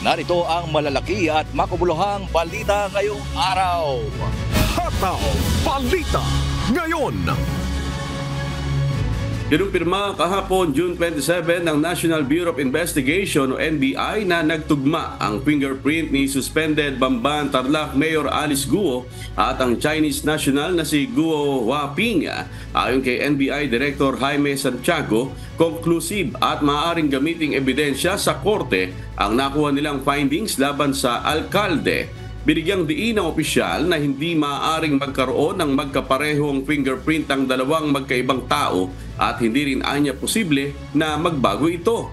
Narito ang malalaki at makabuluhang balita ngayong araw. Hataw Balita Ngayon. Kinumpirma kahapon June 27 ng National Bureau of Investigation o NBI na nagtugma ang fingerprint ni suspended Bamban Tarlac Mayor Alice Guo at ang Chinese national na si Guo Huaping. Ayon kay NBI Director Jaime Santiago, conclusive at maaaring gamiting ebidensya sa korte ang nakuha nilang findings laban sa alkalde. Binigyang diin ng opisyal na hindi maaaring magkaroon ng magkaparehong fingerprint ang dalawang magkaibang tao at hindi rin anya posible na magbago ito.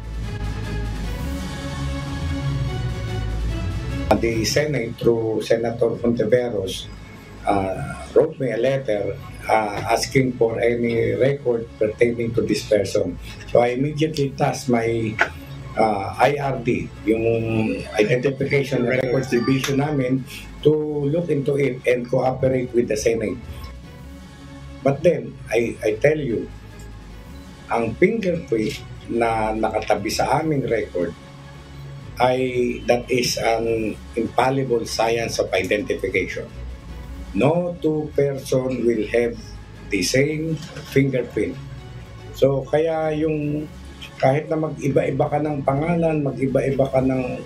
The Senate through Senator Fonteveros wrote me a letter asking for any record pertaining to this person. So I immediately tasked my IRD, yung Identification and Records Division namin, to look into it and cooperate with the Senate. But then, I tell you, ang fingerprint na nakatabi sa aming record that is an infallible science of identification. No two person will have the same fingerprint. So kaya yung kahit na mag-iba-iba ka ng pangalan, mag-iba-iba ka ng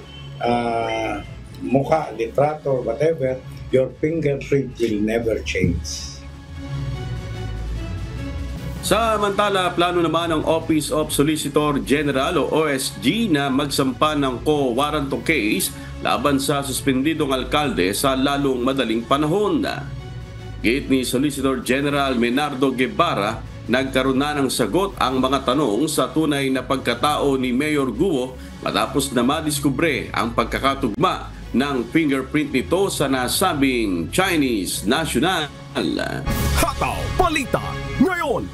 mukha, litrato, whatever, your fingerprint will never change. Samantala, plano naman ng Office of Solicitor General o OSG na magsampa ng co-warranto case laban sa suspendidong alkalde sa lalong madaling panahon. Gate ni Solicitor General Menardo Guevara, nagkaroon na ng sagot ang mga tanong sa tunay na pagkatao ni Mayor Guo matapos na madiskubre ang pagkakatugma ng fingerprint nito sa nasabing Chinese national. Hataw Balita Ngayon.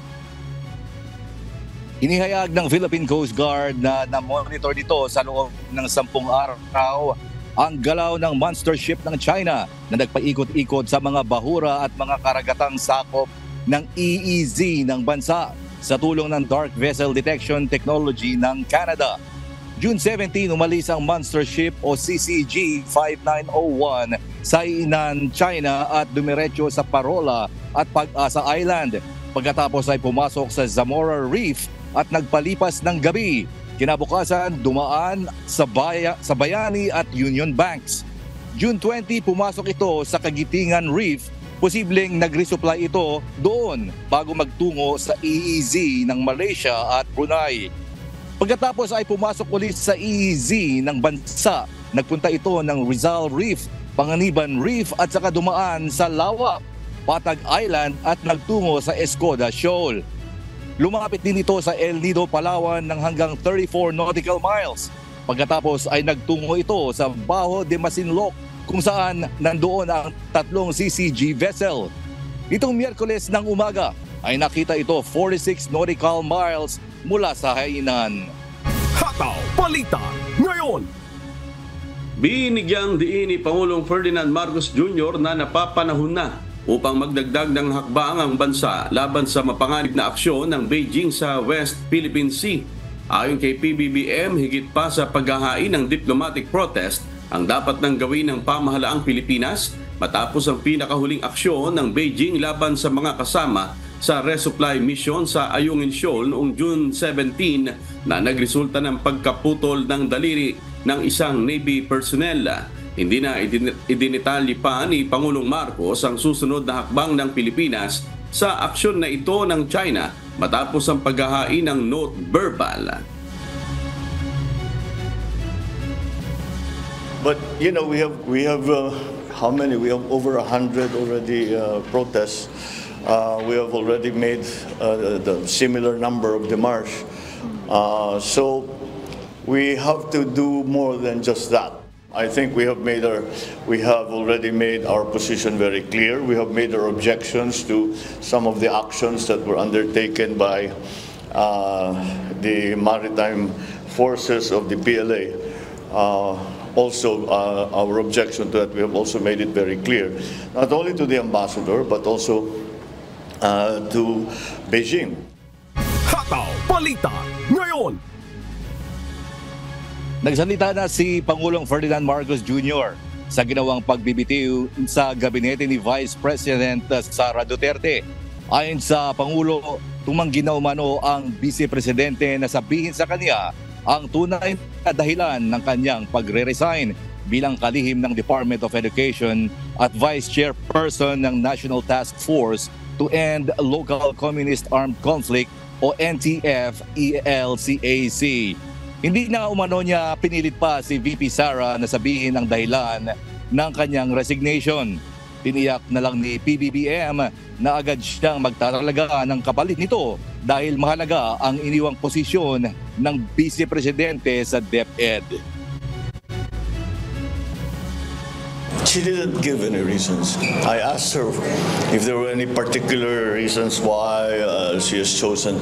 Inihayag ng Philippine Coast Guard na na-monitor nito sa loob ng 10 araw ang galaw ng monster ship ng China na nagpaikot-ikot sa mga bahura at mga karagatang sakop ng EEZ ng bansa sa tulong ng Dark Vessel Detection Technology ng Canada. June 17, umalis ang monster ship o CCG 5901 sa Hainan, China at dumiretso sa Parola at Pag-asa Island. Pagkatapos ay pumasok sa Zamora Reef at nagpalipas ng gabi. Kinabukasan, dumaan sa Bayani at Union Banks. June 20, pumasok ito sa Kagitingan Reef. Posibleng nag-resupply ito doon bago magtungo sa EEZ ng Malaysia at Brunei. Pagkatapos ay pumasok ulit sa EEZ ng bansa. Nagpunta ito ng Rizal Reef, Panganiban Reef at saka dumaan sa Lawak, Patag Island at nagtungo sa Escoda Shoal. Lumapit din ito sa El Nido, Palawan ng hanggang 34 nautical miles. Pagkatapos ay nagtungo ito sa Bajo de Masinloc kung saan nandoon ang 3 CCG vessel. Itong Miyerkules ng umaga ay nakita ito 46 nautical miles mula sa Hainan. Hataw Balita Ngayon. Binigyang diin ni Pangulong Ferdinand Marcos Jr. na napapanahon na upang magdagdag ng hakbang ang bansa laban sa mapanganib na aksyon ng Beijing sa West Philippine Sea. Ayon kay PBBM, higit pa sa paghahain ng diplomatic protest, ang dapat nang gawin ng pamahalaang Pilipinas matapos ang pinakahuling aksyon ng Beijing laban sa mga kasama sa resupply mission sa Ayungin Shoal noong June 17 na nagresulta ng pagkaputol ng daliri ng isang Navy personnel. Hindi na idinitalye pa ni Pangulong Marcos ang susunod na hakbang ng Pilipinas sa aksyon na ito ng China matapos ang paghahain ng note verbal. But you know, we have how many? We have over 100 already protests. We have already made the similar number of demarches. So we have to do more than just that. I think we have already made our position very clear. We have made our objections to some of the actions that were undertaken by the maritime forces of the PLA. Also, our objection to that, we have also made it very clear, not only to the ambassador, but also to Beijing. Hataw Balita Ngayon. Nagsalita na si Pangulong Ferdinand Marcos Jr. sa ginawang pagbibitiw sa gabinete ni Vice President Sara Duterte. Ayon sa Pangulo, tumanggi na umano ang Vice Presidente na sabihin sa kanya ang tunay na dahilan ng kanyang pagre-resign bilang kalihim ng Department of Education at Vice Chairperson ng National Task Force to End Local Communist Armed Conflict o NTF-ELCAC. Hindi na umano niya pinilit pa si VP Sara na sabihin ang dahilan ng kanyang resignation. Tiniyak na lang ni PBBM na agad siyang magtatalaga ng kapalit nito dahil mahalaga ang iniwang posisyon ng Vice Presidente sa DepEd. She didn't give any reasons. I asked her if there were any particular reasons why she has chosen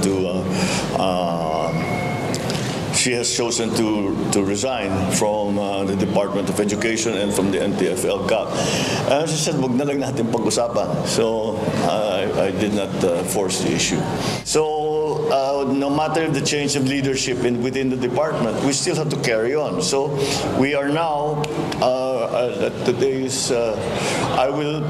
to resign from the Department of Education and from the NTF-ELCAC. And she said, wag na lang natin pag-usapan. So I did not force the issue. So no matter the change of leadership within the department, we still have to carry on. So we are now at today's. I would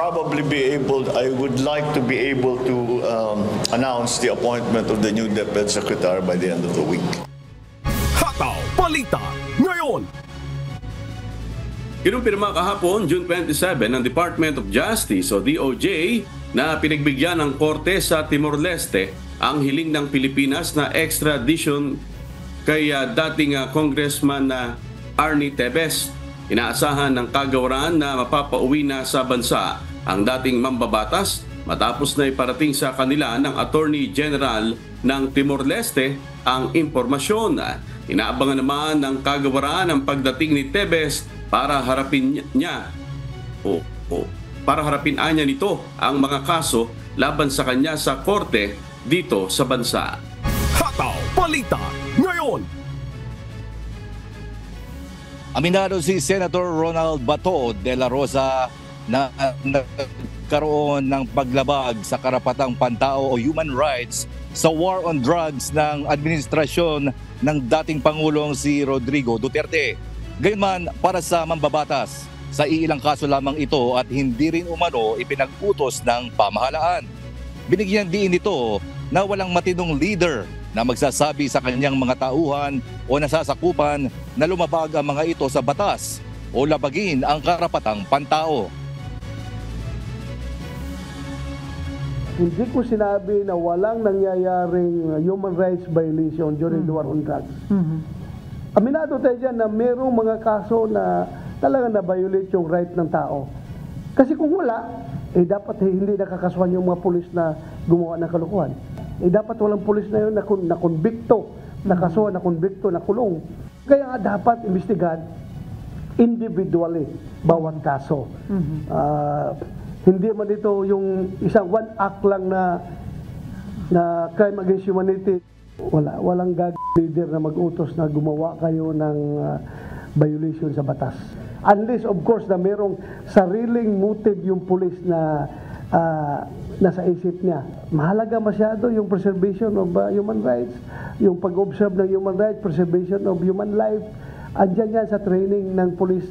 like to be able to announce the appointment of the new DepEd Secretary by the end of the week. Hataw Balita ngayon. Kinumpirma kahapon, June 27, ng Department of Justice o DOJ na pinagbigyan ng korte sa Timor-Leste ang hiling ng Pilipinas na extradition kay dating Congressman Arnie Tevez. Inaasahan ng kagawaran na mapapauwi na sa bansa ang dating mambabatas matapos na iparating sa kanila ng Attorney General ng Timor-Leste ang impormasyon. Inaabangan naman ng kagawaran ang pagdating ni Tevez para harapin niya nito ang mga kaso laban sa kanya sa korte dito sa bansa. Hataw Balita ngayon. Aminado si Senator Ronald Bato de la Rosa na nagkaroon ng paglabag sa karapatang pantao o human rights sa war on drugs ng administrasyon ng dating Pangulong si Rodrigo Duterte. Gayunman, para sa mambabatas, sa iilang kaso lamang ito at hindi rin umano ipinag-utos ng pamahalaan. Binigyan din ito na walang matinong leader na magsasabi sa kanyang mga tauhan o nasasakupan na lumabag ang mga ito sa batas o labagin ang karapatang pantao. Hindi ko sinabi na walang nangyayaring human rights violation during the war on drugs. Aminado tayo dyan na mayroong mga kaso na talaga na-violate yung right ng tao. Kasi kung wala, dapat hindi nakakasuhan yung mga pulis na gumawa ng kalokohan. Dapat walang pulis na yun na konbikto, nakasuhan, na konbikto, na kulong. Kaya dapat imbestigahan individually bawat kaso. Hindi man dito yung isang one act lang na crime against humanity. Walang leader na mag-utos na gumawa kayo ng violation sa batas. Unless of course na merong sariling motive yung pulis na nasa isip niya. Mahalaga masyado yung preservation of human rights, yung pag-observe ng human rights, preservation of human life. Andyan yan sa training ng pulis.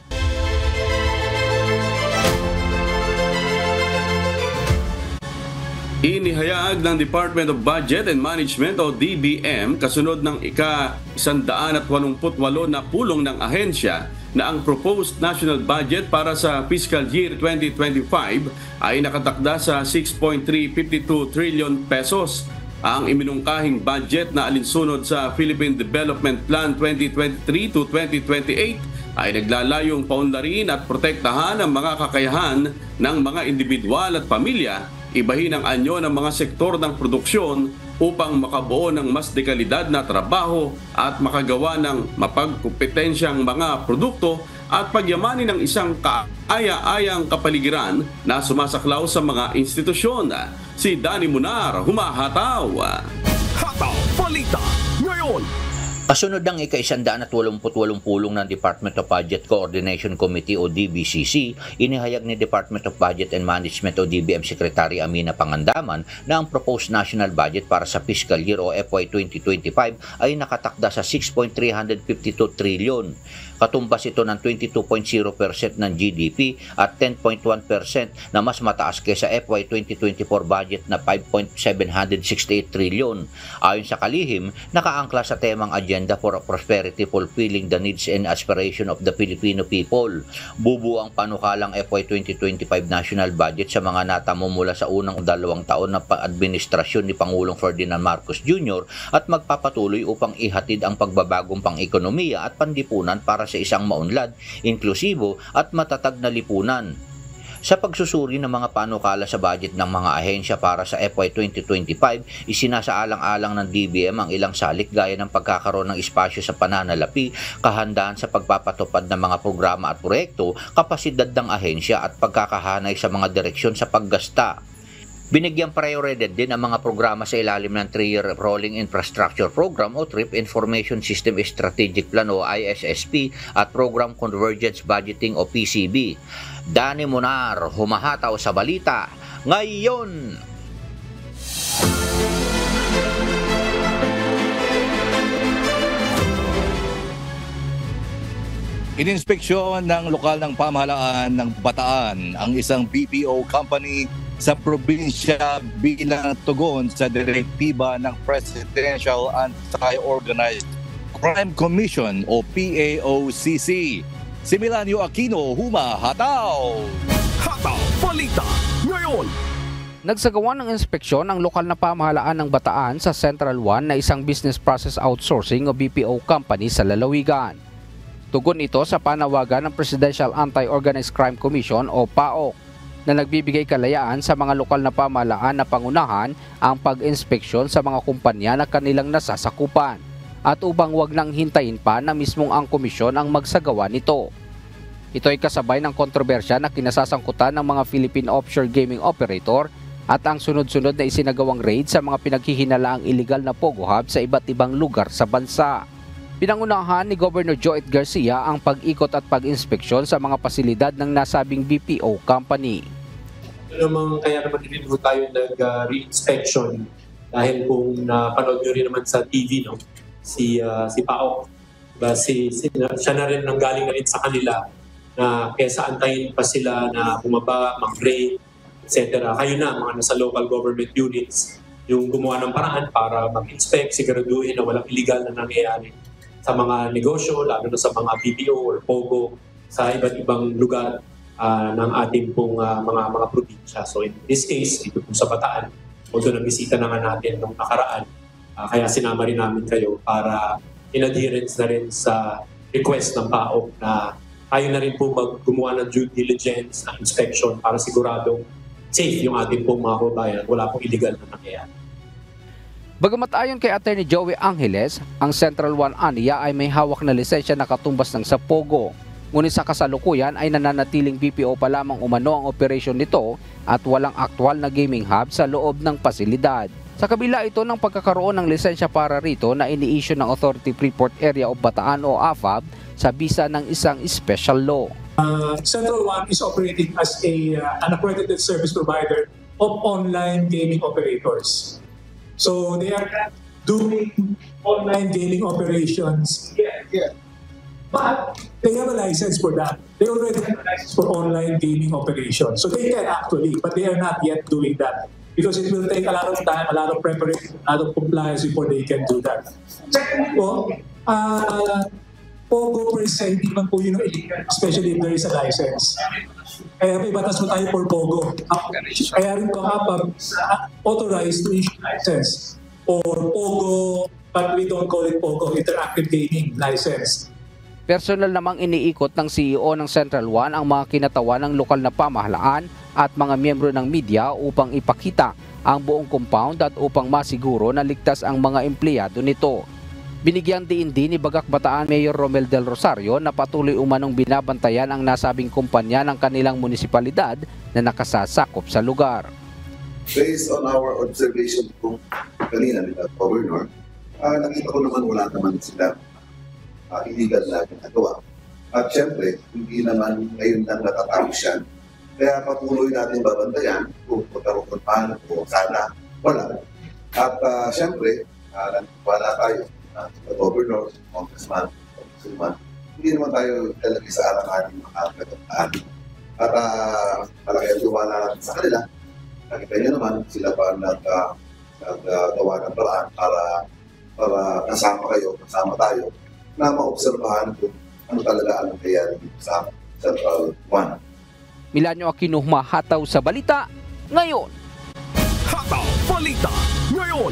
Inihayag ng Department of Budget and Management o DBM kasunod ng ika-188 na pulong ng ahensya na ang proposed national budget para sa fiscal year 2025 ay nakatakda sa 6.352 trillion pesos. Ang iminungkahing budget na alinsunod sa Philippine Development Plan 2023 to 2028 ay naglalayong paunlarin at protektahan ang mga kakayahan ng mga individual at pamilya, ibahin ang anyo ng mga sektor ng produksyon upang makabuo ng mas dekalidad na trabaho at makagawa ng mapagkompetensyang mga produkto at pagyamanin ng isang kaaya-ayang kapaligiran na sumasaklaw sa mga institusyon. Si Danny Munar, humahataw. Hataw Balita ngayon. Kasunod ng ika-188 pulong ng Department of Budget Coordination Committee o DBCC, inihayag ni Department of Budget and Management o DBM Secretary Amina Pangandaman na ang proposed national budget para sa fiscal year o FY 2025 ay nakatakda sa 6.352 trillion. Katumbas ito ng 22.0% ng GDP at 10.1% na mas mataas kaysa FY 2024 budget na 5.768 trillion. Ayon sa kalihim, nakaangkla sa temang Agenda for Prosperity Fulfilling the Needs and Aspiration of the Filipino People. Bubuo ang panukalang FY 2025 national budget sa mga natamo mula sa unang 2 taon na administrasyon ni Pangulong Ferdinand Marcos Jr. at magpapatuloy upang ihatid ang pagbabagong pang-ekonomiya at panlipunan para sa isang maunlad, inklusibo at matatag na lipunan. Sa pagsusuri ng mga panukala sa budget ng mga ahensya para sa FY 2025, isinasaalang-alang ng DBM ang ilang salik gaya ng pagkakaroon ng espasyo sa pananalapi, kahandaan sa pagpapatupad ng mga programa at proyekto, kapasidad ng ahensya at pagkakahanay sa mga direksyon sa paggasta. Binigyang prioridad din ang mga programa sa ilalim ng 3-year Rolling Infrastructure Program o TRIP, Information System Strategic Plan o ISSP at Program Convergence Budgeting o PCB. Danny Munar, humahataw sa balita ngayon. Ininspeksyon ng lokal ng pamahalaan ng Bataan ang isang BPO company sa probinsya bilang tugon sa direktiba ng Presidential Anti-Organized Crime Commission o PAOCC. Si Milanio Aquino, humahataw! Hataw Balita ngayon. Nagsagawa ng inspeksyon ang lokal na pamahalaan ng Bataan sa Central 1 na isang business process outsourcing o BPO company sa lalawigan. Tugon ito sa panawagan ng Presidential Anti-Organized Crime Commission o PAOC na nagbibigay kalayaan sa mga lokal na pamahalaan na pangunahan ang pag-inspeksyon sa mga kumpanya na kanilang nasasakupan at upang wag nang hintayin pa na mismong ang komisyon ang magsagawa nito. Ito ay kasabay ng kontrobersya na kinasasangkutan ng mga Philippine offshore gaming operator at ang sunod-sunod na isinagawang raid sa mga pinaghihinalaang illegal na Pogo Hub sa iba't ibang lugar sa bansa. Pinangunahan ni Governor Joet Garcia ang pag-ikot at pag-inspeksyon sa mga pasilidad ng nasabing BPO company. Kaya naman din tayo nag-re-inspection dahil kung napanood nyo rin naman sa TV, no? si PAOC, diba? Siya na rin nanggaling na rin sa kanila na kesa antayin pa sila na bumaba, mag-raid, etc. Kayo na, mga nasa local government units, yung gumawa ng paraan para mag-inspect, siguraduhin na walang illegal na nangyayari sa mga negosyo, lalo na sa mga BPO or POGO sa iba't ibang lugar ng ating pong mga probinsya. So in this case, ito po sa Bataan, although nabisita na nga natin nung nakaraan, kaya sinama rin namin kayo para in adherence na rin sa request ng PAOC na tayo na rin po gumawa ng due diligence, ng inspection para siguradong safe yung ating pong mga kababayan, wala pong illegal na nangyayari. Bagamat ayon kay Attorney Joey Angeles, ang Central 1 aniya ay may hawak na lisensya na katumbas ng sa Pogo. Ngunit sa kasalukuyan ay nananatiling BPO pa lamang umano ang operasyon nito at walang aktwal na gaming hub sa loob ng pasilidad. Sa kabila ito ng pagkakaroon ng lisensya para rito na ini-issue ng Authority Freeport Area of Bataan o AFAB sa bisa ng isang special law. Central 1 is operating as an accredited service provider of online gaming operators. So they are doing online gaming operations. Yeah. But they have a license for that. They already have a license for online gaming operations. So they can actually, but they are not yet doing that because it will take a lot of time, a lot of preparation, a lot of compliance before they can do that. Second po, Pogo per se, hindi man po yun illegal, especially if there is a license. Kaya may batas mo tayo for Pogo. Kaya rin po kapag authorized to issue license or Pogo, but we don't call it Pogo, interactive gaming license. Personal namang iniikot ng CEO ng Central 1 ang mga kinatawan ng lokal na pamahalaan at mga miyembro ng media upang ipakita ang buong compound at upang masiguro na ligtas ang mga empleyado nito. Binigyang diin din ni Bagak Bataan Mayor Romel Del Rosario na patuloy umanong binabantayan ang nasabing kumpanya ng kanilang munisipalidad na nakasasakop sa lugar. Based on our observation po kanina nila, Governor, nakita ko naman wala naman sila illegal na ginagawa. At syempre, hindi naman ngayon lang natatapos yan. Kaya patuloy natin babantayan kung magkaroon paano o sana wala. At syempre, wala tayo sa governor, congressman, hindi naman tayo talaga sa alang-aling makakagataan. At malaki ang luwala natin sa kanila. Nakita nyo naman, sila pa naggawa ng paraan para kasama kayo, kasama tayo, na maobserbahan kung ano talaga ang nangyayari dito sa Central 1. Milanyo Aquino, humahataw sa balita ngayon. Hataw Balita ngayon.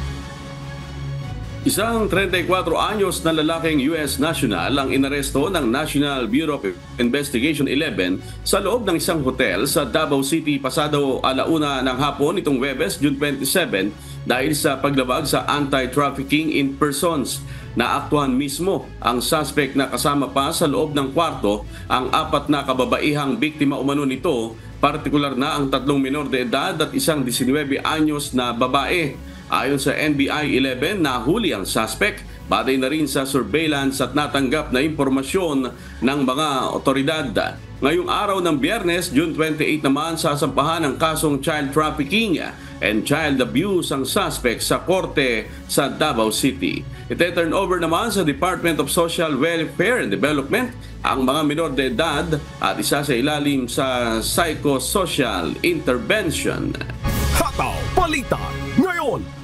Isang 34 anyos na lalaking US national ang inaresto ng National Bureau of Investigation 11 sa loob ng isang hotel sa Davao City pasado 1:00 ng hapon itong Huwebes, June 27 dahil sa paglabag sa anti-trafficking in persons. Naaktuhan mismo ang suspect na kasama pa sa loob ng kwarto ang 4 na kababaihang biktima umano nito, partikular na ang 3 menor de edad at isang 19 anyos na babae. Ayon sa NBI 11, nahuli ang suspect batay na rin sa surveillance at natanggap na impormasyon ng mga otoridad. Ngayong araw ng Biyernes, June 28 naman, sasampahan ang kasong child trafficking and child abuse ang suspect sa korte sa Davao City. Ite-turn over naman sa Department of Social Welfare and Development ang mga menor de edad at isa sa ilalim sa psychosocial intervention. Hataw Balita ngayon.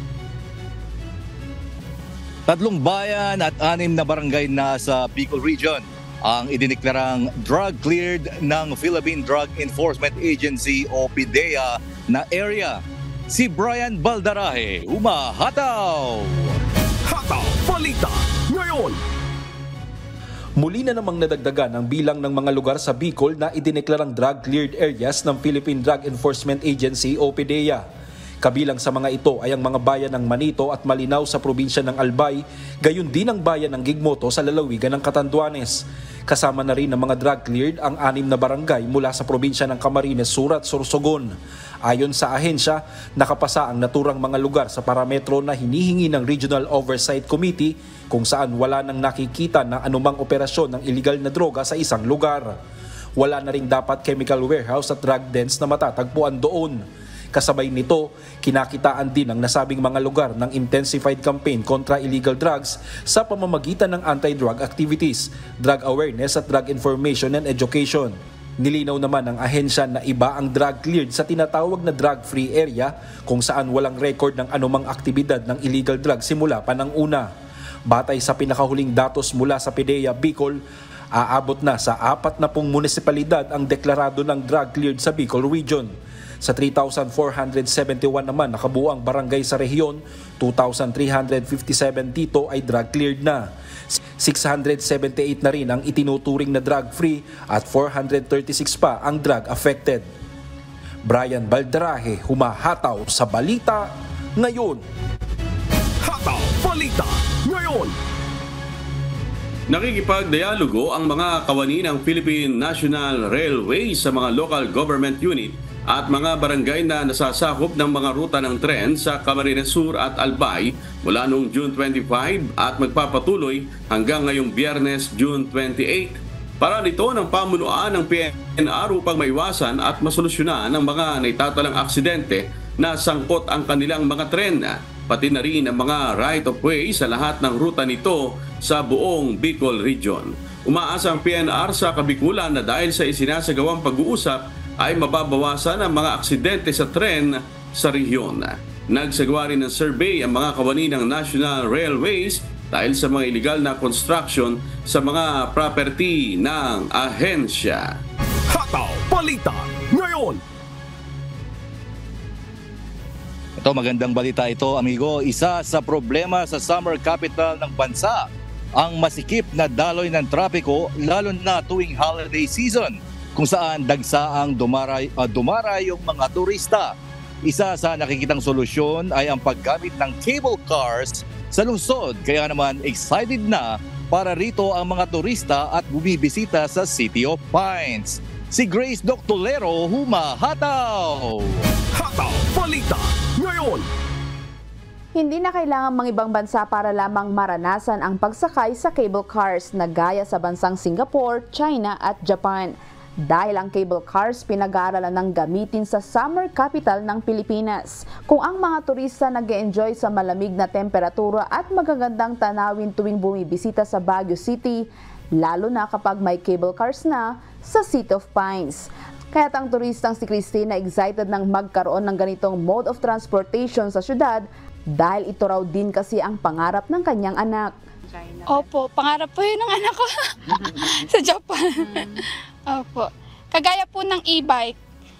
3 bayan at 6 na barangay na sa Bicol Region ang idineklarang drug-cleared ng Philippine Drug Enforcement Agency o PDEA na area. Si Brian Baldarahe, humahataw! Hataw Balita ngayon. Muli na namang nadagdagan ang bilang ng mga lugar sa Bicol na idineklarang drug-cleared areas ng Philippine Drug Enforcement Agency o PDEA. Kabilang sa mga ito ay ang mga bayan ng Manito at Malinaw sa probinsya ng Albay, gayon din ang bayan ng Gigmoto sa lalawigan ng Catanduanes. Kasama na rin ng mga drug-cleared ang 6 na barangay mula sa probinsya ng Camarines Sur at Sorsogon. Ayon sa ahensya, nakapasa ang naturang mga lugar sa parametro na hinihingi ng Regional Oversight Committee kung saan wala nang nakikita na anumang operasyon ng iligal na droga sa isang lugar. Wala na rin dapat chemical warehouse at drug dens na matatagpuan doon. Kasabay nito, kinakitaan din ang nasabing mga lugar ng intensified campaign kontra illegal drugs sa pamamagitan ng anti-drug activities, drug awareness at drug information and education. Nilinaw naman ng ahensya na iba ang drug-cleared sa tinatawag na drug-free area kung saan walang record ng anumang aktibidad ng illegal drug simula pa ng una. Batay sa pinakahuling datos mula sa PDEA Bicol, aabot na sa 40 munisipalidad ang deklarado ng drug-cleared sa Bicol Region. Sa 3,471 naman nakabuang barangay sa rehiyon, 2,357 dito ay drug-cleared na. 678 na rin ang itinuturing na drug-free at 436 pa ang drug-affected. Brian Baldarahe, humahataw sa Balita Ngayon. Hataw Balita Ngayon. Nakikipagdialogo ang mga kawani ng Philippine National Railway sa mga local government unit at mga barangay na nasasakop ng mga ruta ng tren sa Camarines Sur at Albay mula noong June 25 at magpapatuloy hanggang ngayong Biyernes, June 28. Para nito ng pamunuan ng PNR upang maiwasan at masolusyonan ang mga naitatalang aksidente na sangkot ang kanilang mga tren, pati na rin ang mga right-of-way sa lahat ng ruta nito sa buong Bicol Region. Umaasa ang PNR sa Kabikulan na dahil sa isinasagawang pag-uusap ay mababawasan ang mga aksidente sa tren sa rehiyon. Nagsagawa rin ng survey ang mga kawani ng National Railways dahil sa mga illegal na construction sa mga property ng ahensya. Hataw Balita Ngayon. Ito, magandang balita ito, amigo. Isa sa problema sa summer capital ng bansa ang masikip na daloy ng trapiko lalo na tuwing holiday season, kung saan dagsaang dumaray yung mga turista. Isa sa nakikitang solusyon ay ang paggamit ng cable cars sa lungsod. Kaya naman excited na para rito ang mga turista at bumibisita sa City of Pines. Si Grace Doctolero, humahataw! Hataw Balita Ngayon. Hindi na kailangan mga ibang bansa para lamang maranasan ang pagsakay sa cable cars na gaya sa bansang Singapore, China at Japan. Dahil ang cable cars pinag-aaralan ng gamitin sa summer capital ng Pilipinas. Kung ang mga turista nag-e-enjoy sa malamig na temperatura at magagandang tanawin tuwing bumibisita sa Baguio City, lalo na kapag may cable cars na sa City of Pines. Kaya't ang turistang si Christina excited nang magkaroon ng ganitong mode of transportation sa syudad dahil ito raw din kasi ang pangarap ng kanyang anak. Opo, pangarap po yun ng anak ko sa Japan. Opo. Kagaya po ng e-bike,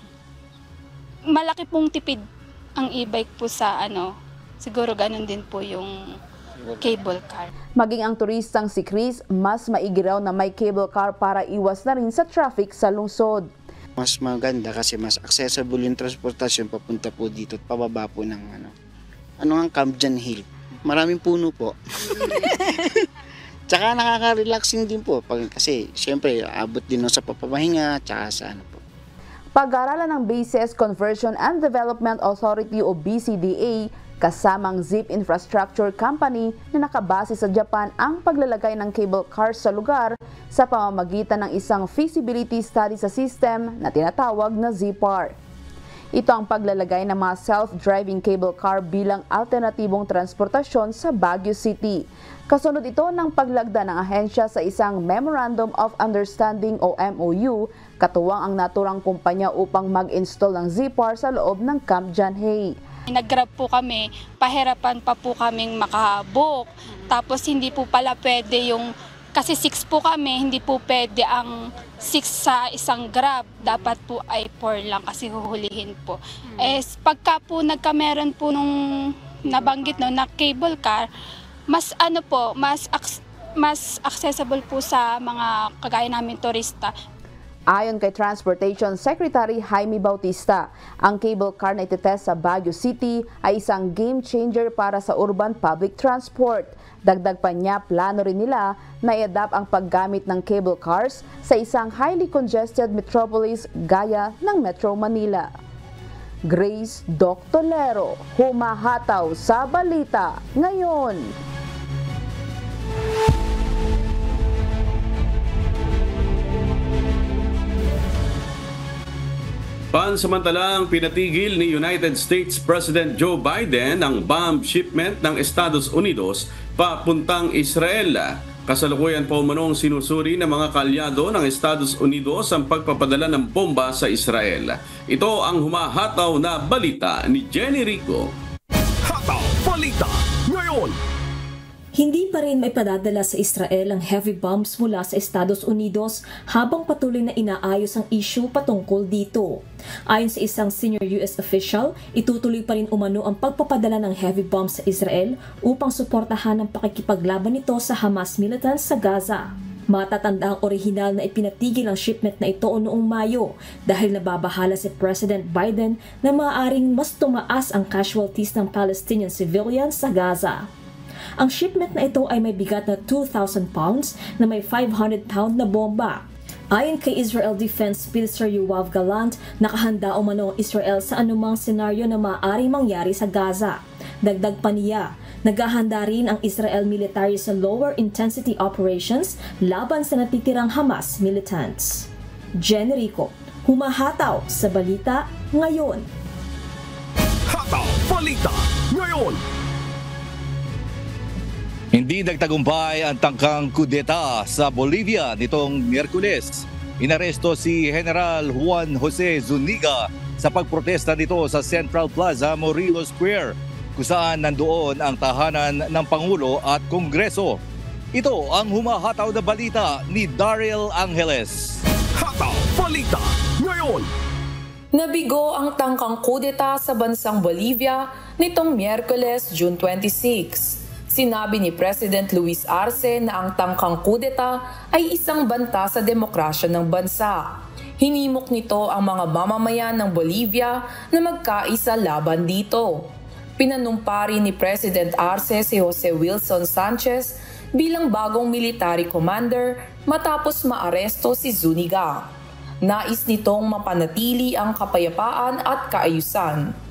malaki pong tipid ang e-bike po sa siguro ganun din po yung cable car. Maging ang turistang si Chris, mas maigi raw na may cable car para iwas na rin sa traffic sa lungsod. Mas maganda kasi mas accessible yung transportasyon papunta po dito at pababa po ng ang Camjan Hill. Maraming puno po. Tsaka nakaka-relaxing din po kasi syempre abot din sa papapahinga tsaka sa po. Pag-aaralan ng Bases Conversion and Development Authority o BCDA kasamang Zip Infrastructure Company na nakabase sa Japan ang paglalagay ng cable cars sa lugar sa pamamagitan ng isang feasibility study sa system na tinatawag na ZPAR. Ito ang paglalagay ng mga self-driving cable car bilang alternatibong transportasyon sa Baguio City. Kasunod ito ng paglagda ng ahensya sa isang Memorandum of Understanding o MOU, katuwang ang naturang kumpanya upang mag-install ng ZPAR sa loob ng Camp John Hay. Nag-grab po kami, pahirapan pa po kaming makabook. Tapos hindi po pala pwede kasi 6 po kami, hindi po pwede ang 6 sa isang grab. Dapat po ay 4 lang kasi huhulihin po. Pagka po nagkameron po nung nabanggit na cable car, mas mas accessible po sa mga kagaya namin turista. Ayon kay Transportation Secretary Jaime Bautista, ang cable car na itetest sa Baguio City ay isang game changer para sa urban public transport. Dagdag pa niya, plano rin nila na i-adapt ang paggamit ng cable cars sa isang highly congested metropolis gaya ng Metro Manila. Grace Doctolero, humahataw sa balita ngayon. Pansamantalang pinatigil ni United States President Joe Biden ang bomb shipment ng Estados Unidos papuntang Israel. Kasalukuyan pa umanong sinusuri ng mga kalyado ng Estados Unidos ang pagpapadala ng bomba sa Israel. Ito ang humahataw na balita ni Jenny Rico. Hataw Balita ngayon. Hindi pa rin may padadala sa Israel ang heavy bombs mula sa Estados Unidos habang patuloy na inaayos ang issue patungkol dito. Ayon sa isang senior US official, itutuloy pa rin umano ang pagpapadala ng heavy bombs sa Israel upang suportahan ang pakikipaglaban nito sa Hamas militants sa Gaza. Matatanda ang orihinal na ipinatigil ang shipment na ito noong Mayo dahil nababahala si President Biden na maaaring mas tumaas ang casualties ng Palestinian civilians sa Gaza. Ang shipment na ito ay may bigat na 2,000 pounds na may 500-pound na bomba. Ayon kay Israel Defense Minister Yoav Gallant, nakahanda umano ang Israel sa anumang senaryo na maaaring mangyari sa Gaza. Dagdag pa niya, naghahanda rin ang Israel military sa lower intensity operations laban sa natitirang Hamas militants. Jen Rico, humahataw sa balita ngayon. Hataw Balita ngayon. Hindi nagtagumpay ang tangkang kudeta sa Bolivia nitong Miyerkules. Inaresto si General Juan Jose Zuniga sa pagprotesta nito sa Central Plaza, Morelos Square, kung saan nandoon ang tahanan ng Pangulo at Kongreso. Ito ang humahataw na balita ni Daryl Angeles. Hataw Balita ngayon. Nabigo ang tangkang kudeta sa bansang Bolivia nitong Miyerkules, June 26. Sinabi ni President Luis Arce na ang tangkang kudeta ay isang banta sa demokrasya ng bansa. Hinimok nito ang mga mamamayan ng Bolivia na magkaisa laban dito. Pinanumpari ni President Arce si Jose Wilson Sanchez bilang bagong military commander matapos maaresto si Zuniga. Nais nitong mapanatili ang kapayapaan at kaayusan.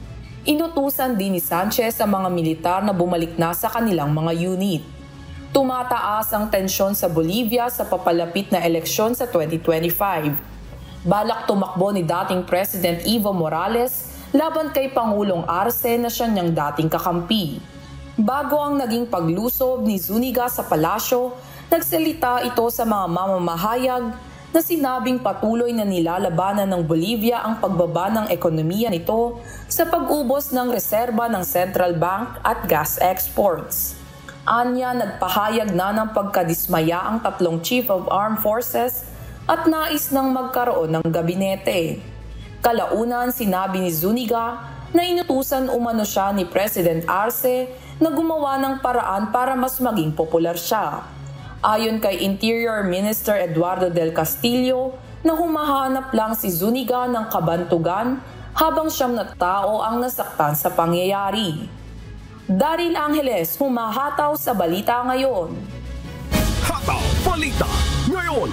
Inutusan din ni Sanchez sa mga militar na bumalik na sa kanilang mga unit. Tumataas ang tensyon sa Bolivia sa papalapit na eleksyon sa 2025. Balak tumakbo ni dating President Evo Morales laban kay Pangulong Arce na siya niyang dating kakampi. Bago ang naging paglusob ni Zuniga sa palasyo, nagsalita ito sa mga mamamahayag na sinabing patuloy na nilalabanan ng Bolivia ang pagbaba ng ekonomiya nito sa pag-ubos ng reserba ng Central Bank at gas exports. Anya, nagpahayag na ng pagkadismaya ang tatlong Chief of Armed Forces at nais nang magkaroon ng gabinete. Kalaunan, sinabi ni Zuniga na inutusan umano siya ni President Arce na gumawa ng paraan para mas maging popular siya. Ayon kay Interior Minister Eduardo del Castillo, na humahanap lang si Zuniga ng kabantugan habang 9 na tao ang nasaktan sa pangyayari. Daryl Angeles, humahataw sa Balita Ngayon. Hataw Balita Ngayon.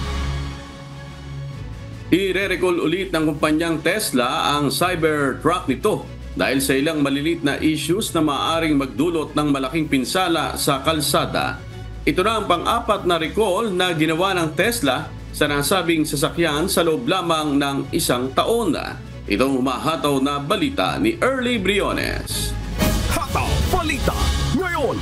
I-recall ulit ng kumpanyang Tesla ang Cybertruck nito dahil sa ilang malilit na issues na maaaring magdulot ng malaking pinsala sa kalsada. Ito na ang pang-apat na recall na ginawa ng Tesla sa nasabing sasakyan sa loob lamang ng 1 taon. Itong humahataw na balita ni Early Briones. Hataw Balita Ngayon.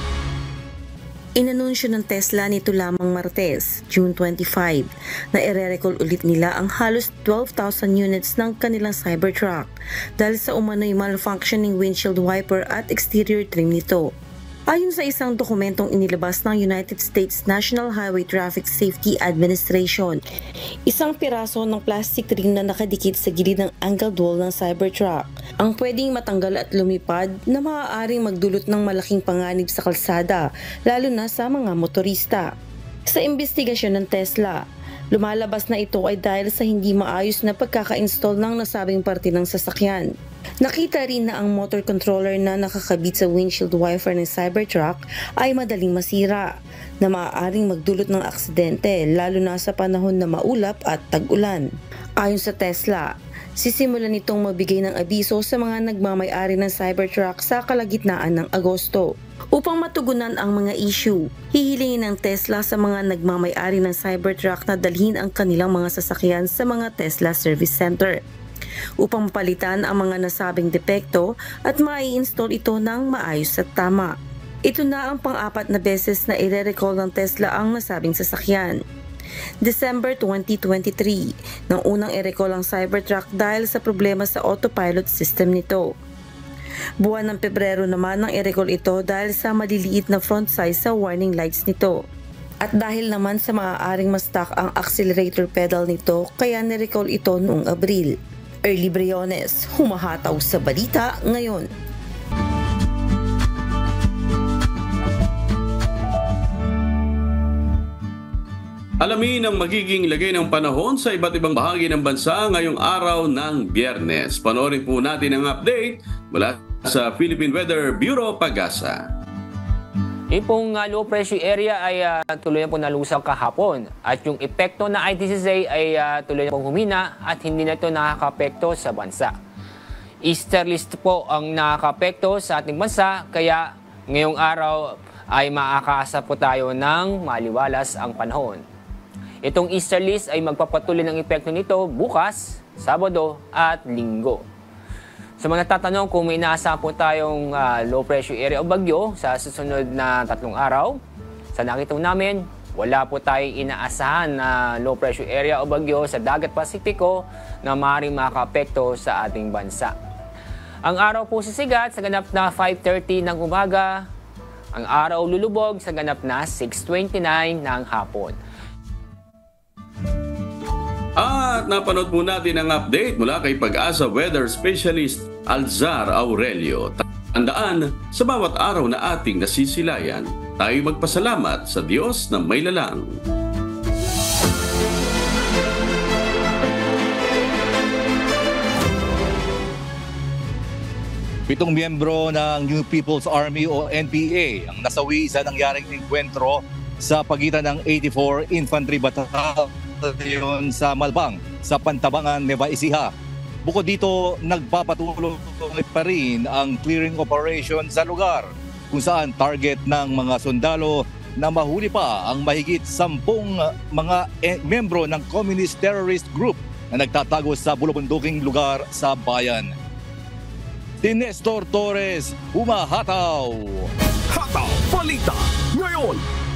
Inanunsyo ng Tesla nito lamang Martes, June 25, na ire-recall ulit nila ang halos 12,000 units ng kanilang Cybertruck dahil sa umano'y malfunctioning windshield wiper at exterior trim nito. Ayon sa isang dokumentong inilabas ng United States National Highway Traffic Safety Administration, isang piraso ng plastic ring na nakadikit sa gilid ng angled wall ng Cybertruck ang pwedeng matanggal at lumipad na maaaring magdulot ng malaking panganib sa kalsada, lalo na sa mga motorista. Sa investigasyon ng Tesla, lumalabas na ito ay dahil sa hindi maayos na pagkaka-install ng nasabing parte ng sasakyan. Nakita rin na ang motor controller na nakakabit sa windshield wiper ng Cybertruck ay madaling masira, na maaaring magdulot ng aksidente lalo na sa panahon na maulap at tag-ulan. Ayon sa Tesla, sisimulan nitong magbigay ng abiso sa mga nagmamay-ari ng Cybertruck sa kalagitnaan ng Agosto. Upang matugunan ang mga issue, hihilingin ng Tesla sa mga nagmamay-ari ng Cybertruck na dalhin ang kanilang mga sasakyan sa mga Tesla Service Center upang mapalitan ang mga nasabing depekto at mai-install ito ng maayos at tama. Ito na ang pang-4 na beses na i-recall ng Tesla ang nasabing sasakyan. December 2023, nang unang i-recall ang Cybertruck dahil sa problema sa autopilot system nito. Buwan ng Pebrero naman nang i-recall ito dahil sa maliliit na front size sa warning lights nito. At dahil naman sa maaaring ma-stuck ang accelerator pedal nito, kaya ni-recall ito noong Abril. Early Briones, humahataw sa Balita Ngayon. Alamin ang magiging lagay ng panahon sa iba't ibang bahagi ng bansa ngayong araw ng Biyernes. Panoorin po natin ang update mula sa Philippine Weather Bureau, Pag-asa. Yung pong low pressure area ay tuloy na po nalusang kahapon at yung epekto na ITCZ ay tuloy na pong humina at hindi na ito nakaka-apekto sa bansa. Easterlist po ang nakaka-apekto sa ating bansa kaya ngayong araw ay makakaasa po tayo ng maliwalas ang panahon. Itong easterlist ay magpapatuloy ng epekto nito bukas, Sabado at Linggo. Sa mga natatanong kung may inaasahan po tayong low pressure area o bagyo sa susunod na 3 araw, sa nakita namin, wala po tayong inaasahan na low pressure area o bagyo sa Dagat Pasipiko na maaaring makaka-apekto sa ating bansa. Ang araw po sisigat sa ganap na 5:30 ng umaga, ang araw lulubog sa ganap na 6:29 ng hapon. At napanood po natin ang update mula kay Pag-asa Weather Specialist Alzar Aurelio. Tandaan, sa bawat araw na ating nasisilayan, tayo magpasalamat sa Diyos na may lalang. Pitong miyembro ng New People's Army o NPA ang nasawi sa nangyaring enkwentro sa pagitan ng 84 Infantry Battalion sa Malbang sa Pantabangan, Nueva Ecija. Bukod dito, nagpapatuloy pa rin ang clearing operation sa lugar kung saan target ng mga sundalo na mahuli pa ang mahigit 10 mga membro ng communist terrorist group na nagtatago sa bulubunduking lugar sa bayan. Si Nestor Torres, humahataw! Hataw Balita ngayon!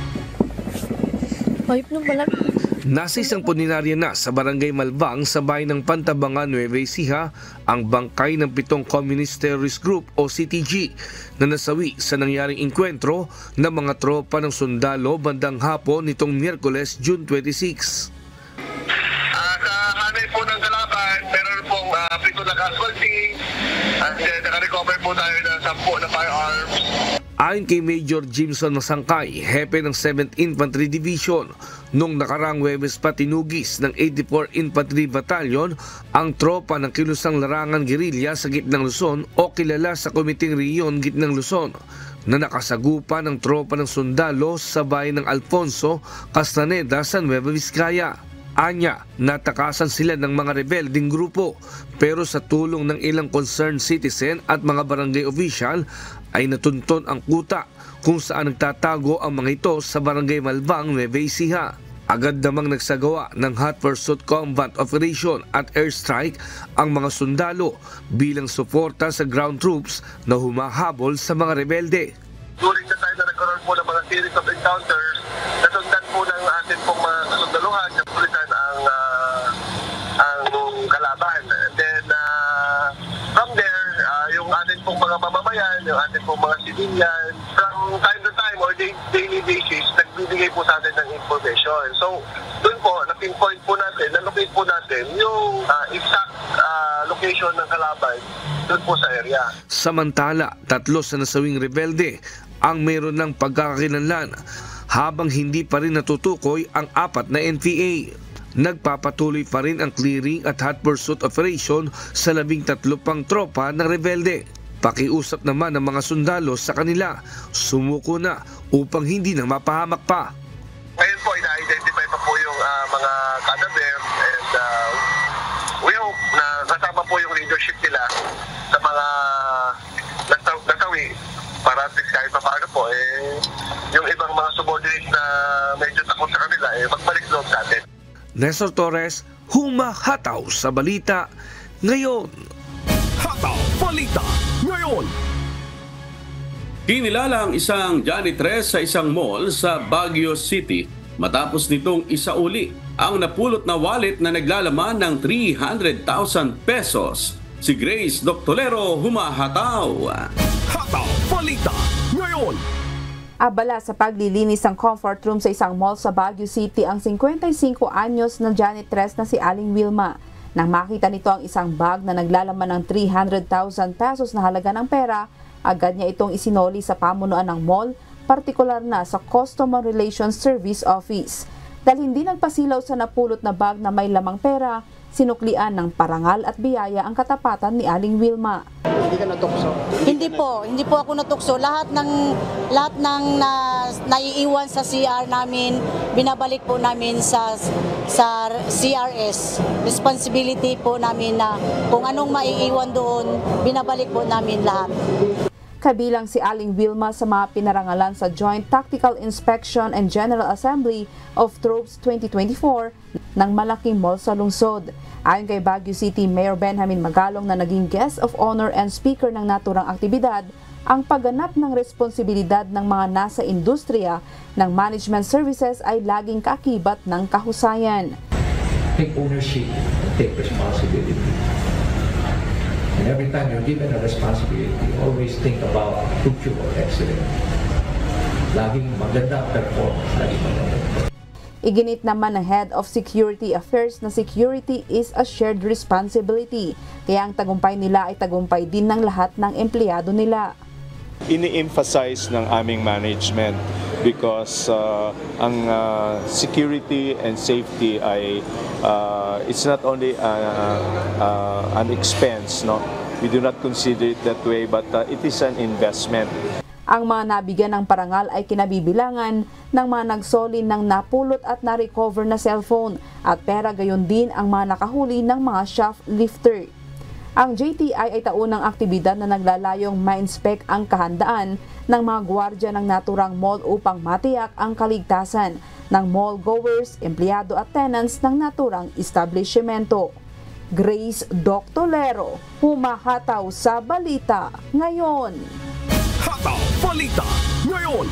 Nasa isang puninarya na sa Barangay Malbang sa bayan ng Pantabangan, Nueva Ecija ang bangkay ng 7 Communist Terrorist Group o CTG na nasawi sa nangyaring enkwentro ng mga tropa ng sundalo bandang hapon nitong Miyerkules, June 26. Sa hanay po ng kalaban, meron pong 7 na casualty at nakarecover po tayo ng 10 na firearms. Ayon kay Major Jimson Masangkay, hepe ng 7th Infantry Division, nung nakarang Huwebes pa tinugis ng 84 Infantry Battalion ang tropa ng Kilusang Larangan Guerrilla sa Gitnang Luzon o kilala sa Komiting Riyon Gitnang Luzon na nakasagupa ng tropa ng sundalo sa bayan ng Alfonso, Castaneda sa Nueva Vizcaya. Anya, natakasan sila ng mga rebelding grupo pero sa tulong ng ilang concerned citizen at mga barangay official ay natunton ang kuta kung saan nagtatago ang mga ito sa Barangay Malbang, Nueva Ecija. Agad namang nagsagawa ng hot pursuit combat operation at airstrike ang mga sundalo bilang suporta sa ground troops na humahabol sa mga rebelde. During the time na nagkaroon po ng mga series of encounters, nasundan po ng atin pong mga kasundaluhan na pulisan ang kalaban. And then from there, yung atin pong mga mamamayan, yung atin pong mga civilian, from time to time or daily basis, nagbibigay po sa atin ng information. So, dun po, na-pinpoint po natin, na-locate po natin yung exact location ng kalaban dun po sa area. Samantala, 3 sa nasawing rebelde ang meron ng pagkakakilanlan habang hindi pa rin natutukoy ang 4 na NPA. Nagpapatuloy pa rin ang clearing at hot pursuit operation sa 13 pang tropa ng rebelde. Pakiusap naman ng mga sundalo sa kanila, sumuko na upang hindi na mapahamak pa. Ngayon po, ina-identify pa po yung mga cadaver and we hope na kasama po yung leadership nila sa mga nasawi para at least kahit paano po, yung ibang mga subordinates na medyo takot sa kanila, magbalik loob sa atin. Nestor Torres, humahataw sa balita ngayon. Hataw Balita ngayon. Kinilala ang isang janitress sa isang mall sa Baguio City matapos nitong isauli ang napulot na wallet na naglalaman ng 300,000 pesos. Si Grace Doctolero, humahataw. Hataw Balita ngayon. Abala sa paglilinis ng comfort room sa isang mall sa Baguio City ang 55 anyos na janitress na si Aling Wilma. Nang makita nito ang isang bag na naglalaman ng 300,000 pesos na halaga ng pera, agad niya itong isinoli sa pamunuan ng mall, partikular na sa Customer Relations Service Office. Dahil hindi nagpasilaw sa napulot na bag na may lamang pera, sinuklian ng parangal at biyaya ang katapatan ni Aling Wilma. Hindi ka natukso? Hindi po ako natukso. Lahat ng naiiwan sa CR namin, binabalik po namin sa CRS. Responsibility po namin na kung anong maiiwan doon, binabalik po namin lahat. Kabilang si Aling Wilma sa mga pinarangalan sa Joint Tactical Inspection and General Assembly of Troops 2024 ng malaking mall sa lungsod. Ayon kay Baguio City Mayor Benjamin Magalong na naging guest of honor and speaker ng naturang aktibidad, ang pagganap ng responsibilidad ng mga nasa industriya ng management services ay laging kaakibat ng kahusayan. Take ownership and take responsibility. And every time you're given a responsibility, always think about future excellence. Laging maganda performance, laging maganda. Iginit naman ng Head of Security Affairs na security is a shared responsibility. Kaya ang tagumpay nila ay tagumpay din ng lahat ng empleyado nila. Ini-emphasize ng aming management because ang security and safety ay it's not only an expense, no? We do not consider it that way, but it is an investment. Ang mga nabigyan ng parangal ay kinabibilangan ng mga nagsoli ng napulot at na-recover na cellphone at pera, gayon din ang mga nakahuli ng mga shoplifter. Ang JTI ay taunang aktibidad na naglalayong ma-inspect ang kahandaan ng mga gwardya ng naturang mall upang matiyak ang kaligtasan ng mall goers, empleyado at tenants ng naturang establishmento. Grace Doctolero, humahataw sa balita ngayon. Hataw Balita Ngayon.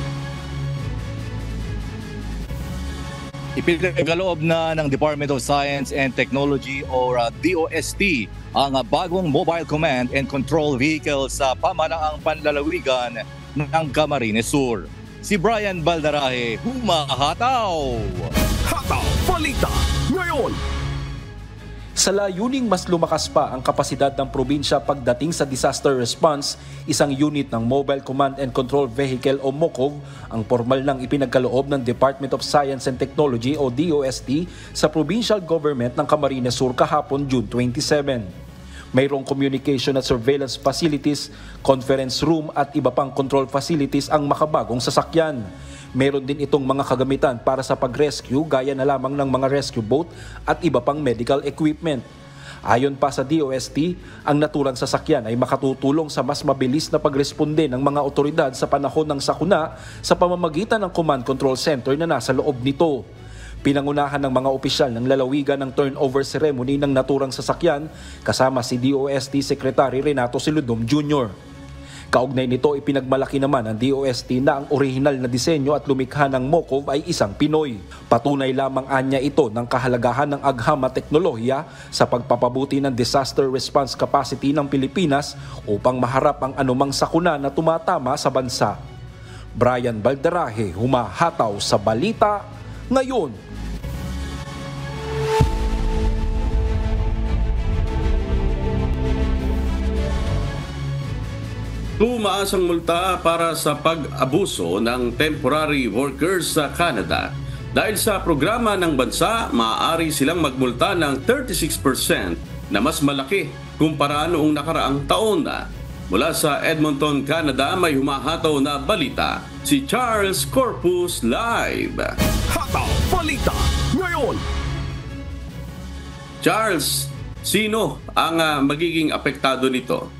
Ipinagaloob na ng Department of Science and Technology o DOST ang bagong mobile command and control vehicle sa pamahalaang panlalawigan ng Camarines Sur. Si Brian Baldarahe, humahataw! Hataw Balita Ngayon. Sa layuning mas lumakas pa ang kapasidad ng probinsya pagdating sa disaster response, isang unit ng Mobile Command and Control Vehicle o MOCOV ang formal nang ipinagkaloob ng Department of Science and Technology o DOST sa provincial government ng Camarines Sur kahapon June 27. Mayroong communication at surveillance facilities, conference room at iba pang control facilities ang makabagong sasakyan. Meron din itong mga kagamitan para sa pag-rescue gaya na lamang ng mga rescue boat at iba pang medical equipment. Ayon pa sa DOST, ang naturang sasakyan ay makatutulong sa mas mabilis na pagresponde ng mga otoridad sa panahon ng sakuna sa pamamagitan ng Command Control Center na nasa loob nito. Pinangunahan ng mga opisyal ng lalawigan ng turnover ceremony ng naturang sasakyan kasama si DOST Secretary Renato Siludom Jr. Kaugnay nito, ipinagmalaki naman ng DOST na ang orihinal na disenyo at lumikha ng MOCOV ay isang Pinoy. Patunay lamang anya ito ng kahalagahan ng agham at teknolohiya sa pagpapabuti ng disaster response capacity ng Pilipinas upang maharap ang anumang sakuna na tumatama sa bansa. Brian Baldarahe, humahataw sa balita ngayon. Tumaas ang multa para sa pag-abuso ng temporary workers sa Canada. Dahil sa programa ng bansa, maaari silang magmulta ng 36% na mas malaki kumpara noong nakaraang taon na. Mula sa Edmonton, Canada, may humahataw na balita, si Charles Corpus Live. Hataw Balita Ngayon. Charles, sino ang magiging apektado nito?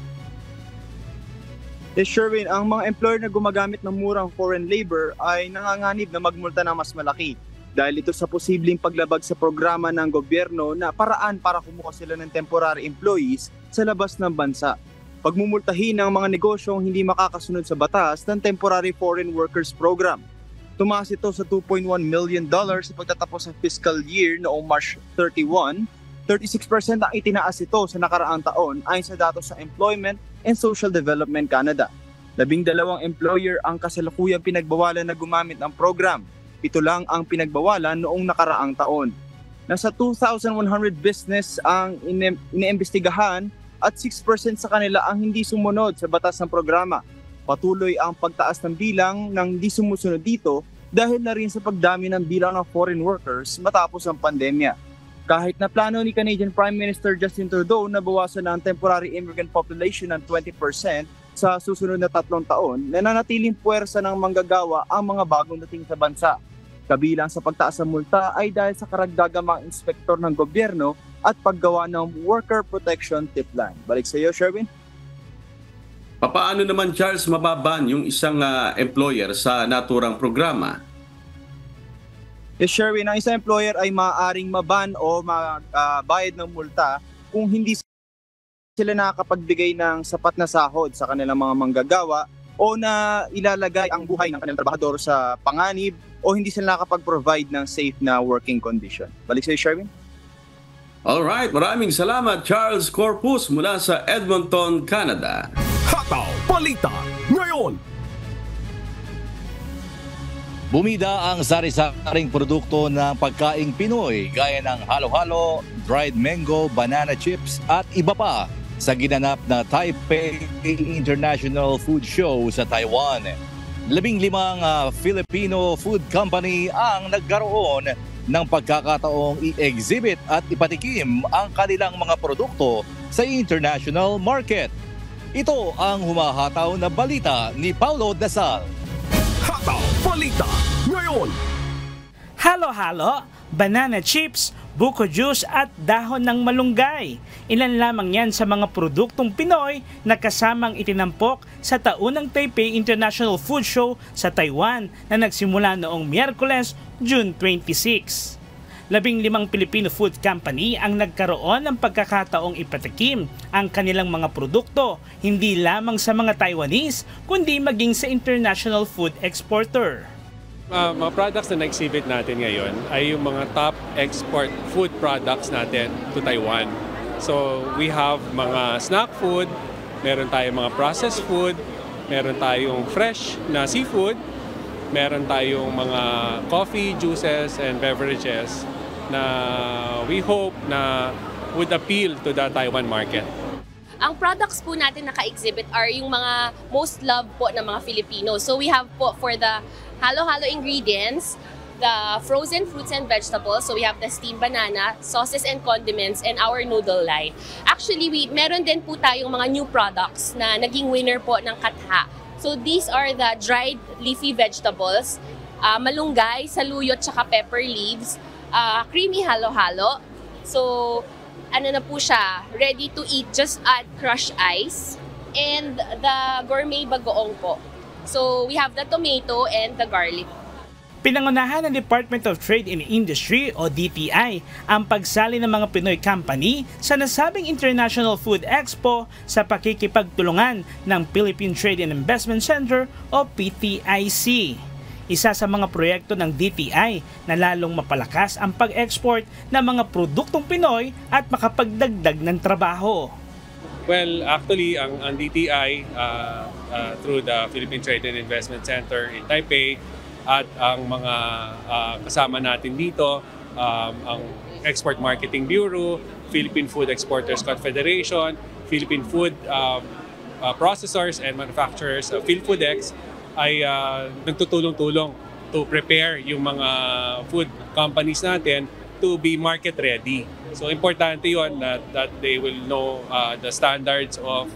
Sherwin, ang mga employer na gumagamit ng murang foreign labor ay nanganganib na magmulta ng mas malaki dahil ito sa posibleng paglabag sa programa ng gobyerno na paraan para kumuha sila ng temporary employees sa labas ng bansa. Pagmumultahin ang mga negosyong hindi makakasunod sa batas ng Temporary Foreign Workers Program. Tumaas ito sa $2.1 million sa pagtatapos ng fiscal year noong March 31. 36% ang itinaas ito sa nakaraang taon ayon sa datos sa Employment and Social Development Canada. 12 employer ang kasalukuyang pinagbawalan na gumamit ng program. 7 lang ang pinagbawalan noong nakaraang taon. Nasa 2,100 business ang iniimbestigahan at 6% sa kanila ang hindi sumunod sa batas ng programa. Patuloy ang pagtaas ng bilang ng hindi sumusunod dito dahil na rin sa pagdami ng bilang ng foreign workers matapos ang pandemya. Kahit na plano ni Canadian Prime Minister Justin Trudeau na bawasan ang temporary immigrant population ng 20% sa susunod na 3 taon, nananatiling puwersa ng manggagawa ang mga bagong dating sa bansa. Kabilang sa pagtaas ng multa ay dahil sa karagdagang mga inspektor ng gobyerno at paggawa ng worker protection tipline. Balik sa iyo, Sherwin. Paano naman, Charles, mababan yung isang employer sa naturang programa? Yes, Sherwin, ang isang employer ay maaaring maban o magbayad ng multa kung hindi sila nakakapagbigay ng sapat na sahod sa kanilang mga manggagawa o na ilalagay ang buhay ng kanilang trabahador sa panganib o hindi sila nakakapag-provide ng safe na working condition. Balik sa iyo, Sherwin. Alright, maraming salamat, Charles Corpus mula sa Edmonton, Canada. Hataw Balita Ngayon. Bumida ang sari-saring produkto ng pagkaing Pinoy gaya ng halo-halo, dried mango, banana chips at iba pa sa ginanap na Taipei International Food Show sa Taiwan. 15 Filipino food company ang nagkaroon ng pagkakataong i-exhibit at ipatikim ang kanilang mga produkto sa international market. Ito ang humahataw na balita ni Paulo Dasal. Hataw Balita Ngayon. Halo-halo, banana chips, buko juice at dahon ng malunggay. Ilan lamang yan sa mga produktong Pinoy na kasamang itinampok sa taunang Taipei International Food Show sa Taiwan na nagsimula noong Miyerkules, June 26. 15 Filipino food company ang nagkaroon ng pagkakataong ipatikim ang kanilang mga produkto hindi lamang sa mga Taiwanese kundi maging sa international food exporter. Mga products na na-exhibit natin ngayon ay yung mga top export food products natin to Taiwan. So we have mga snack food, meron tayong mga processed food, meron tayong fresh na seafood, meron tayong mga coffee, juices, and beverages na we hope na would appeal to the Taiwan market. Ang products po natin naka-exhibit are yung mga most loved po ng mga Filipino. So we have po for the halo-halo ingredients, the frozen fruits and vegetables. So we have the steamed banana, sauces and condiments, and our noodle line. Actually, meron din po tayong mga new products na naging winner po ng Katha. So these are the dried leafy vegetables, malunggay, saluyot, tsaka pepper leaves, creamy halo-halo. So, ano na po siya, ready to eat, just add crushed ice. And the gourmet bagoong po. So, we have the tomato and the garlic. Pinangunahan ng Department of Trade and Industry o DTI ang pagsali ng mga Pinoy company sa nasabing International Food Expo sa pakikipagtulungan ng Philippine Trade and Investment Center o PTIC. Isa sa mga proyekto ng DTI na lalong mapalakas ang pag-export ng mga produktong Pinoy at makapagdagdag ng trabaho. Well, actually, ang DTI through the Philippine Trade and Investment Center in Taipei at ang mga kasama natin dito, ang Export Marketing Bureau, Philippine Food Exporters Confederation, Philippine Food Processors and Manufacturers, PhilFoodEx, ay nagtutulong-tulong to prepare yung mga food companies natin to be market ready. So importante yun that they will know the standards of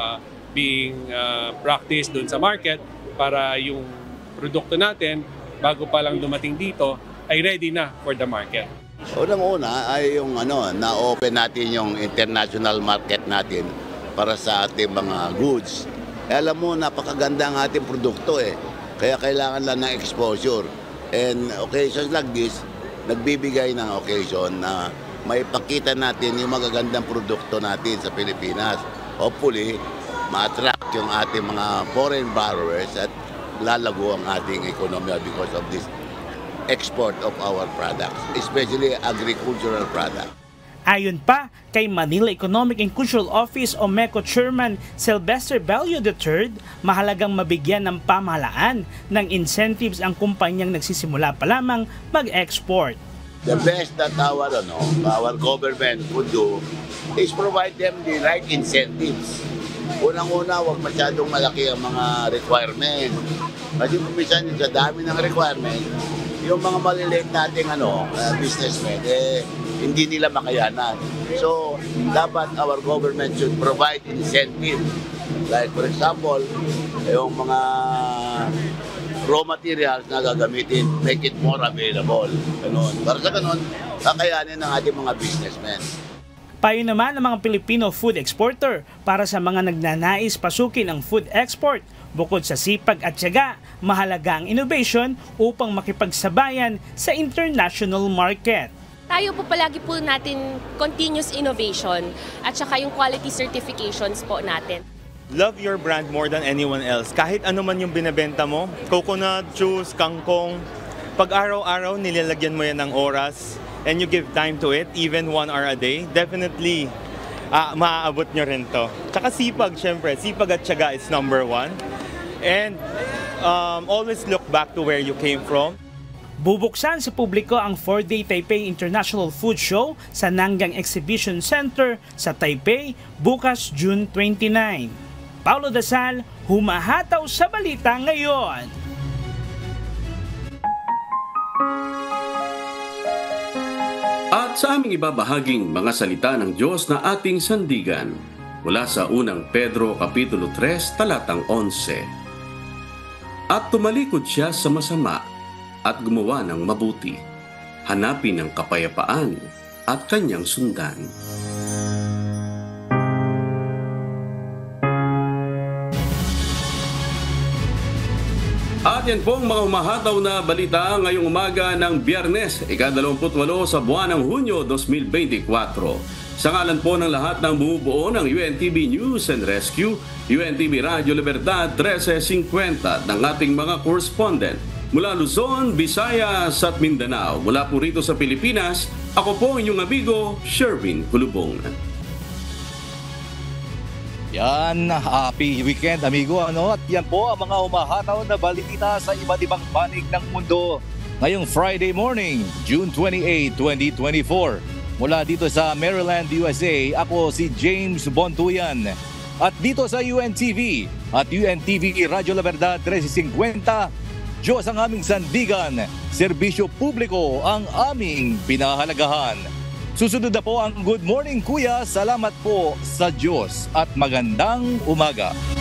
being practiced dun sa market para yung produkto natin bago pa lang dumating dito ay ready na for the market. Unang-una ay yung na-open natin yung international market natin para sa ating mga goods. Alam mo, napakaganda ang ating produkto kaya kailangan lang ng exposure. And occasions like this, nagbibigay ng occasion na may pakita natin yung magagandang produkto natin sa Pilipinas. Hopefully, ma-attract yung ating mga foreign borrowers at lalago ang ating ekonomiya because of this export of our products, especially agricultural products. Ayon pa kay Manila Economic and Cultural Office o MECO Chairman Sylvester Bello III, mahalagang mabigyan ng pamahalaan ng incentives ang kumpanyang nagsisimula pa lamang mag-export. The best that our government would do is provide them the right incentives. Unang-una, huwag masyadong malaki ang mga requirement. Kasi kumisan sa dami ng requirement, yung mga maliliit nating businessmen, hindi nila makayanan. So, dapat our government should provide incentive. Like for example, yung mga raw materials na gagamitin, make it more available. Ganun. Para sa ganun, kakayanin ng ating mga businessmen. Payo naman ng mga Filipino food exporter para sa mga nagnanais pasukin ang food export. Bukod sa sipag at tiyaga, mahalaga ang innovation upang makipagsabayan sa international market. Tayo po palagi po natin continuous innovation at saka yung quality certifications po natin. Love your brand more than anyone else. Kahit ano man yung binebenta mo, coconut, juice, kangkong, pag araw-araw nilalagyan mo yan ng oras and you give time to it, even 1 hour a day, definitely maaabot nyo rin to. Tsaka sipag, syempre. Sipag at tiyaga is number 1. And always look back to where you came from. Bubuksan sa publiko ang 4-day Taipei International Food Show sa Nanggang Exhibition Center sa Taipei bukas June 29. Paulo Dasal, humahataw sa balita ngayon. At sa aming ibabahaging mga salita ng Diyos na ating sandigan mula sa unang Pedro Kapitulo 3 talatang 11. At tumalikod siya sa masama at gumawa ng mabuti, hanapin ang kapayapaan at kanyang sundan. At yan pong mga umahataw na balita ngayong umaga ng Biyernes, ika-28 sa buwan ng Hunyo 2024. Sa ngalan po ng lahat ng bumubuo ng UNTV News and Rescue, UNTV Radio Libertad 1350 ng ating mga correspondent mula Luzon, Visayas at Mindanao. Mula po rito sa Pilipinas, ako po inyong amigo, Sherwin Kulubong. Yan, happy weekend amigo. At yan po ang mga humahataw na balita sa iba't ibang panig ng mundo ngayong Friday morning, June 28, 2024. Mula dito sa Maryland, USA, ako si James Bontuyan. At dito sa UNTV at UNTV Radio La Verdad 1350, Diyos ang aming sandigan, serbisyo publiko ang aming pinahalagahan. Susunod na po ang Good Morning Kuya. Salamat po sa Diyos at magandang umaga.